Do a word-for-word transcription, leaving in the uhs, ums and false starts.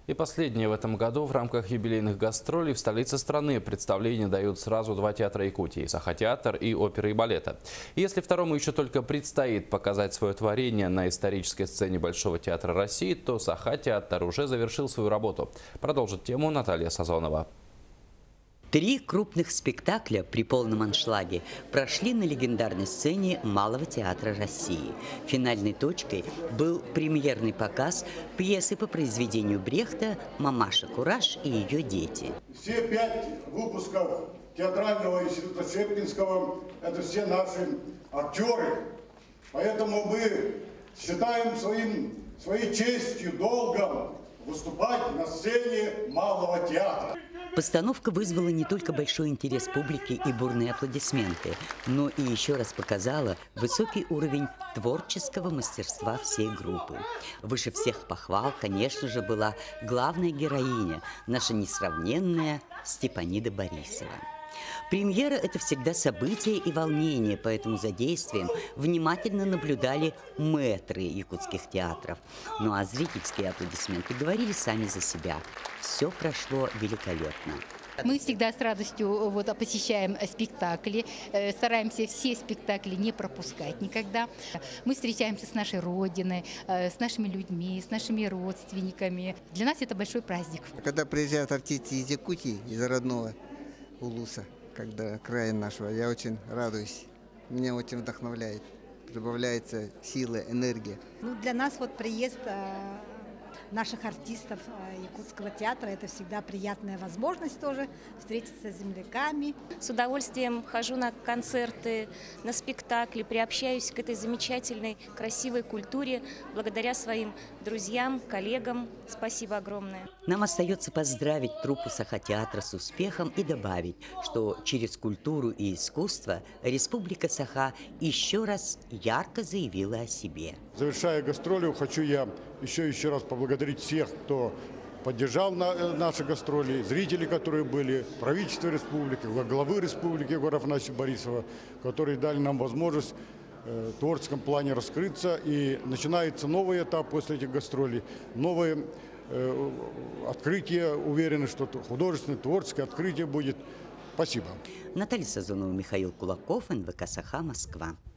И последнее в этом году в рамках юбилейных гастролей в столице страны представления дают сразу два театра Якутии – Саха-театр и опера и балета. И если второму еще только предстоит показать свое творение на исторической сцене Большого театра России, то Саха-театр уже завершил свою работу. Продолжит тему Наталья Сазонова. Три крупных спектакля при полном аншлаге прошли на легендарной сцене Малого театра России. Финальной точкой был премьерный показ пьесы по произведению Брехта «Мамаша Кураж и ее дети». Все пять выпусков театрального института Щепкинского – это все наши актеры. Поэтому мы считаем своим, своей честью, долгом выступать на сцене Малого театра. Постановка вызвала не только большой интерес публики и бурные аплодисменты, но и еще раз показала высокий уровень творческого мастерства всей группы. Выше всех похвал, конечно же, была главная героиня, наша несравненная Степанида Борисова. Премьера – это всегда событие и волнение, поэтому за действием внимательно наблюдали мэтры якутских театров. Ну а зрительские аплодисменты говорили сами за себя. Все прошло великолепно. Мы всегда с радостью вот, посещаем спектакли, стараемся все спектакли не пропускать никогда. Мы встречаемся с нашей Родиной, с нашими людьми, с нашими родственниками. Для нас это большой праздник. Когда приезжают артисты из Якутии, из родного Улуса, когда края нашего, я очень радуюсь. Меня очень вдохновляет. Прибавляется сила, энергия. Ну, для нас вот приезд э, наших артистов э, Якутского театра – это всегда приятная возможность тоже встретиться с земляками. С удовольствием хожу на концерты, на спектакли, приобщаюсь к этой замечательной, красивой культуре благодаря своим друзьям, коллегам. Спасибо огромное. Нам остается поздравить труппу Саха-театра с успехом и добавить, что через культуру и искусство Республика Саха еще раз ярко заявила о себе. Завершая гастроли, хочу я еще еще раз поблагодарить всех, кто поддержал на, наши гастроли, зрители, которые были, правительство республики, главы республики Егора Афанасьевича Борисова, которые дали нам возможность э, в творческом плане раскрыться. И начинается новый этап после этих гастролей, новые э, открытия. Уверены, что художественное, творческое открытие будет. Спасибо. Наталья Сазонова, Михаил Кулаков, эн вэ ка «Саха», Москва.